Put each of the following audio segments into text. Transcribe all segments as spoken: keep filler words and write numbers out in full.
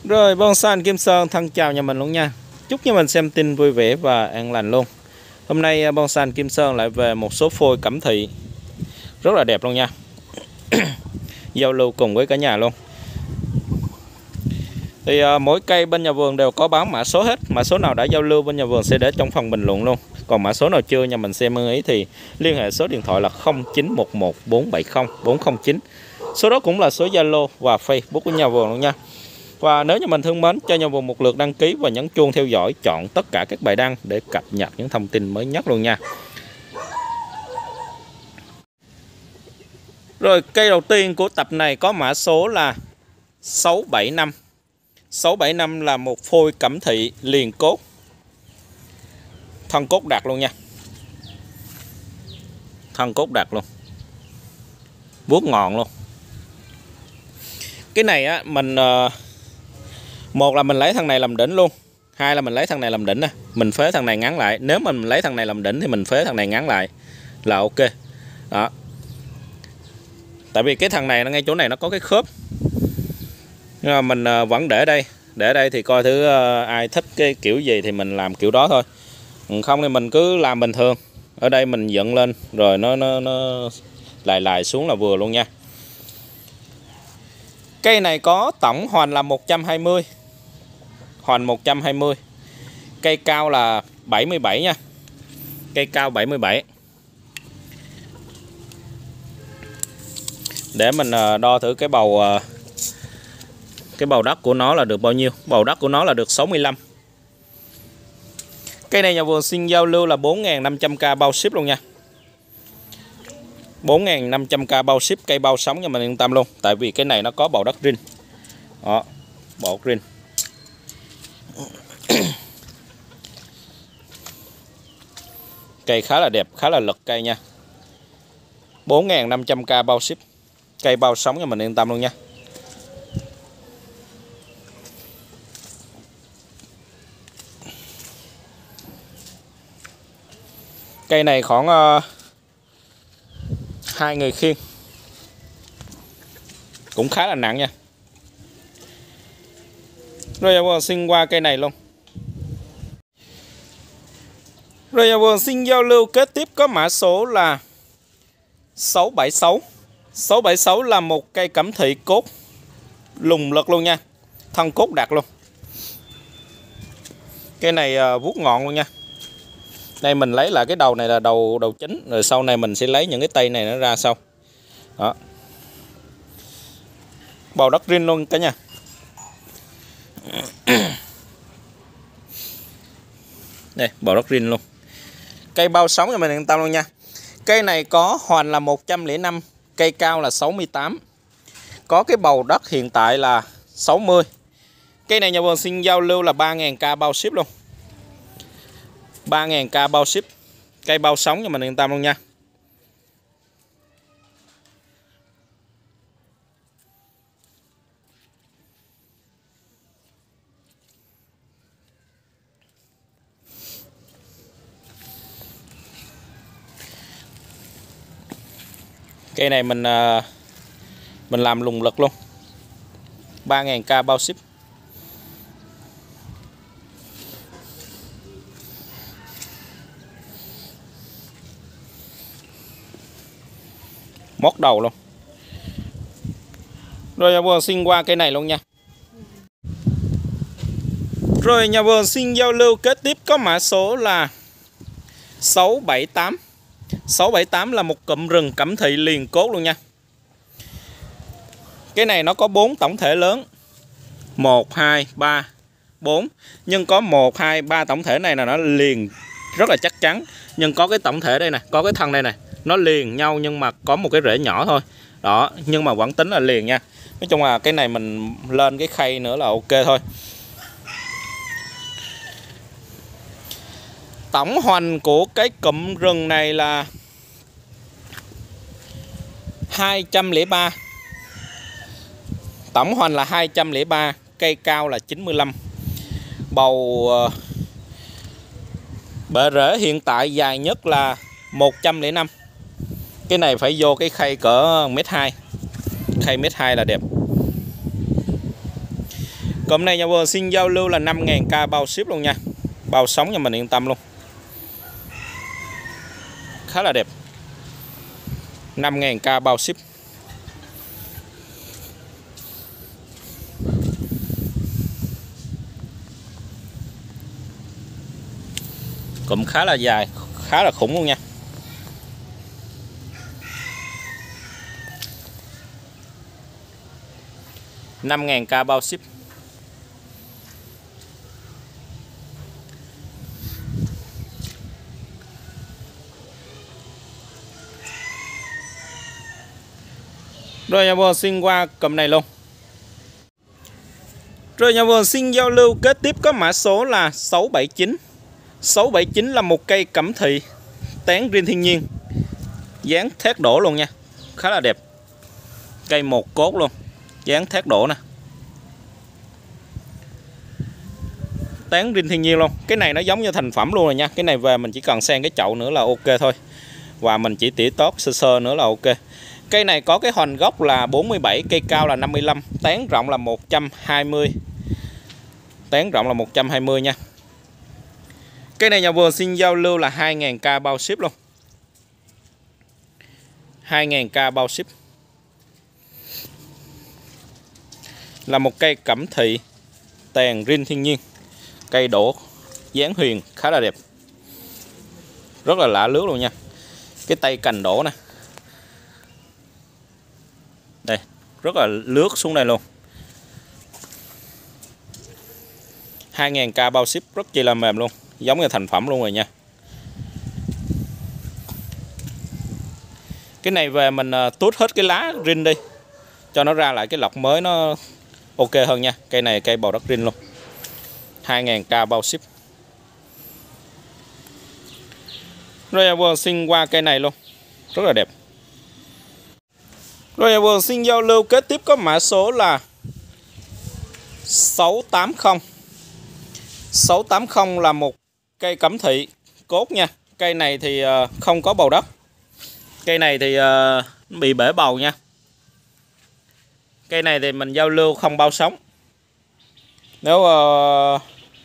Rồi bonsai anh Kim Sơn thân chào nhà mình luôn nha. Chúc nhà mình xem tin vui vẻ và an lành luôn. Hôm nay bonsai anh Kim Sơn lại về một số phôi cẩm thị rất là đẹp luôn nha. Giao lưu cùng với cả nhà luôn. Thì uh, mỗi cây bên nhà vườn đều có bán mã số hết. Mã số nào đã giao lưu bên nhà vườn sẽ để trong phần bình luận luôn. Còn mã số nào chưa nhà mình xem ưng ý thì liên hệ số điện thoại là không chín một một bốn bảy không bốn không chín. Số đó cũng là số Zalo và Facebook của nhà vườn luôn nha. Và nếu như mình thương mến, cho nhà vườn một lượt đăng ký và nhấn chuông theo dõi, chọn tất cả các bài đăng để cập nhật những thông tin mới nhất luôn nha. Rồi cây đầu tiên của tập này có mã số là sáu bảy năm. sáu bảy năm là một phôi cẩm thị liền cốt. Thân cốt đặc luôn nha. Thân cốt đặc luôn. Vuốt ngọn luôn. Cái này á mình uh, một là mình lấy thằng này làm đỉnh luôn, hai là mình lấy thằng này làm đỉnh nè, mình phế thằng này ngắn lại. Nếu mình lấy thằng này làm đỉnh thì mình phế thằng này ngắn lại là ok. Đó. Tại vì cái thằng này nó ngay chỗ này nó có cái khớp. Nhưng mà mình uh, vẫn để đây, để đây thì coi thử uh, ai thích cái kiểu gì thì mình làm kiểu đó thôi. Không thì mình cứ làm bình thường. Ở đây mình dựng lên rồi nó nó nó lại lại xuống là vừa luôn nha. Cây này có tổng hoành là một trăm hai mươi. Hoành một trăm hai mươi. Cây cao là bảy mươi bảy nha. Cây cao bảy mươi bảy. Để mình đo thử cái bầu cái bầu đất của nó là được bao nhiêu. Bầu đất của nó là được sáu mươi lăm. Cây này nhà vườn xin giao lưu là bốn nghìn năm trăm k bao ship luôn nha. bốn nghìn năm trăm k bao ship, cây bao sống cho mình yên tâm luôn. Tại vì cái này nó có bầu đất rin. Đó, bầu rin. Cây khá là đẹp, khá là lực cây nha. bốn nghìn năm trăm k bao ship. Cây bao sống cho mình yên tâm luôn nha. Cây này khoảng uh, hai người khiêng. Cũng khá là nặng nha. Rồi xin qua cây này luôn. Rồi nhà vườn xin giao lưu kế tiếp có mã số là sáu bảy sáu. sáu bảy sáu là một cây cẩm thị cốt lùng lực luôn nha. Thân cốt đặc luôn. Cây này uh, vuốt ngọn luôn nha. Đây mình lấy lại cái đầu này là đầu đầu chính, rồi sau này mình sẽ lấy những cái tay này nó ra sau. Đó. Bầu đất rin luôn cả nhà. Đây, bầu đất rin luôn. Cây bao sống cho mình yên tâm luôn nha. Cây này có hoành là một trăm lẻ năm, cây cao là sáu mươi tám. Có cái bầu đất hiện tại là sáu mươi. Cây này nhà vườn xin giao lưu là ba nghìn k bao ship luôn. ba nghìn k bao ship. Cây bao sống cho mình yên tâm luôn nha. Cây này mình mình làm lùng lực luôn. ba nghìn k bao ship. Móc đầu luôn. Rồi nhà vườn xin qua cây này luôn nha. Rồi nhà vườn xin giao lưu kế tiếp có mã số là sáu bảy tám. sáu bảy tám là một cụm rừng cẩm thị liền cốt luôn nha. Cái này nó có bốn tổng thể lớn. một, hai, ba, bốn. Nhưng có một, hai, ba tổng thể này là nó liền rất là chắc chắn. Nhưng có cái tổng thể đây nè, có cái thân đây nè, nó liền nhau nhưng mà có một cái rễ nhỏ thôi. Đó, nhưng mà vẫn tính là liền nha. Nói chung là cái này mình lên cái khay nữa là ok thôi. Tổng hoành của cái cụm rừng này là hai trăm lẻ ba. Tổng hoành là hai trăm lẻ ba, cây cao là chín mươi lăm. Bầu uh, bệ rễ hiện tại dài nhất là một trăm lẻ năm. Cái này phải vô cái khay cỡ mét hai. Khay mét hai là đẹp. Cụm này nhà vườn xin giao lưu là năm nghìn k bao ship luôn nha. Bao sóng cho mình yên tâm luôn. Khá là đẹp. năm nghìn k bao ship. Cụm khá là dài, khá là khủng luôn nha. năm nghìn k bao ship. Rồi nhà vườn xin qua cụm này luôn. Rồi nhà vườn xin giao lưu kế tiếp có mã số là sáu bảy chín. sáu bảy chín là một cây cẩm thị tán riêng thiên nhiên, dáng thét đổ luôn nha. Khá là đẹp. Cây một cốt luôn, dáng thét đổ nè. Tán riêng thiên nhiên luôn. Cái này nó giống như thành phẩm luôn rồi nha. Cái này về mình chỉ cần xen cái chậu nữa là ok thôi. Và mình chỉ tỉa tót sơ sơ nữa là ok. Cây này có cái hoành gốc là bốn mươi bảy, cây cao là năm mươi lăm, tán rộng là một trăm hai mươi. Tán rộng là một trăm hai mươi nha. Cây này nhà vườn xin giao lưu là hai nghìn k bao ship luôn. hai nghìn k bao ship. Là một cây cẩm thị tàn riêng thiên nhiên. Cây đổ dáng huyền khá là đẹp. Rất là lạ lướt luôn nha. Cái tay cành đổ nè. Đây, rất là lướt xuống đây luôn. hai nghìn k bao ship, rất chi là mềm luôn, giống như thành phẩm luôn rồi nha. Cái này về mình tuốt hết cái lá rin đi, cho nó ra lại cái lọc mới nó ok hơn nha. Cây này cây bầu đất rin luôn. hai nghìn k bao ship. Rồi vừa xin qua cây này luôn, rất là đẹp. Rồi vừa xin giao lưu kế tiếp có mã số là sáu tám không. sáu tám không là một cây cẩm thị cốt nha. Cây này thì không có bầu đất. Cây này thì bị bể bầu nha. Cây này thì mình giao lưu không bao sóng. Nếu uh,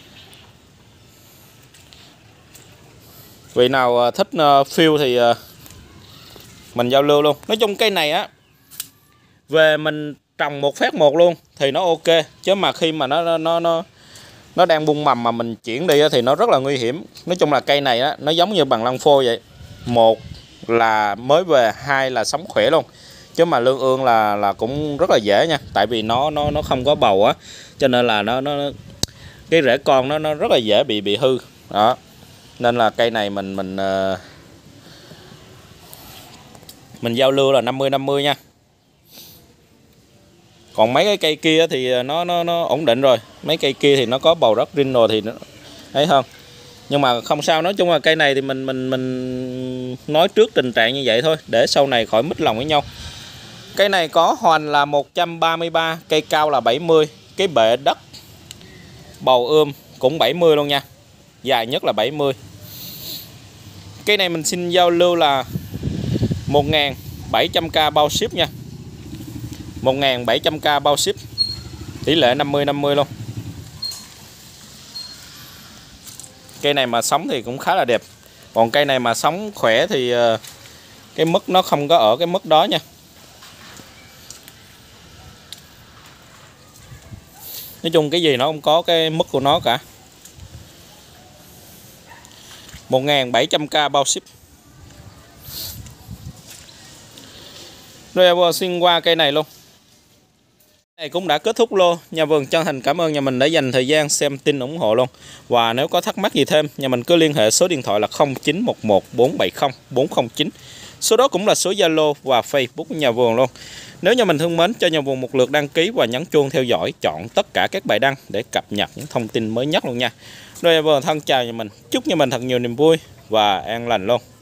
vị nào thích uh, phiêu thì uh, mình giao lưu luôn. Nói chung cây này á, về mình trồng một phát một luôn thì nó ok, chứ mà khi mà nó nó nó nó đang bung mầm mà mình chuyển đi thì nó rất là nguy hiểm. Nói chung là cây này á, nó giống như bằng lăng phôi vậy. Một là mới về, hai là sống khỏe luôn. Chứ mà lương ương là là cũng rất là dễ nha, tại vì nó nó nó không có bầu á, cho nên là nó nó cái rễ con nó nó rất là dễ bị bị hư đó. Nên là cây này mình mình uh, mình giao lưu là năm mươi năm mươi nha. Còn mấy cái cây kia thì nó nó nó ổn định rồi. Mấy cây kia thì nó có bầu đất rin rồi thì nó thấy hơn. Nhưng mà không sao, nói chung là cây này thì mình mình mình nói trước tình trạng như vậy thôi, để sau này khỏi mít lòng với nhau. Cây này có hoành là một trăm ba mươi ba, cây cao là bảy mươi, cái bệ đất bầu ươm cũng bảy mươi luôn nha. Dài nhất là bảy mươi. Cây này mình xin giao lưu là một nghìn bảy trăm k bao ship nha. một nghìn bảy trăm k bao ship. Tỷ lệ năm mươi năm mươi luôn. Cây này mà sống thì cũng khá là đẹp. Còn cây này mà sống khỏe thì cái mức nó không có ở cái mức đó nha. Nói chung cái gì nó không có cái mức của nó cả. một nghìn bảy trăm k bao ship. Rồi vừa xin qua cây này luôn. Này cũng đã kết thúc lô. Nhà vườn chân thành cảm ơn nhà mình đã dành thời gian xem tin ủng hộ luôn. Và nếu có thắc mắc gì thêm, nhà mình cứ liên hệ số điện thoại là không chín một một bốn bảy không bốn không chín. Số đó cũng là số Zalo và Facebook của nhà vườn luôn. Nếu nhà mình thương mến, cho nhà vườn một lượt đăng ký và nhấn chuông theo dõi, chọn tất cả các bài đăng để cập nhật những thông tin mới nhất luôn nha. Rồi nhà vườn thân chào nhà mình, chúc nhà mình thật nhiều niềm vui và an lành luôn.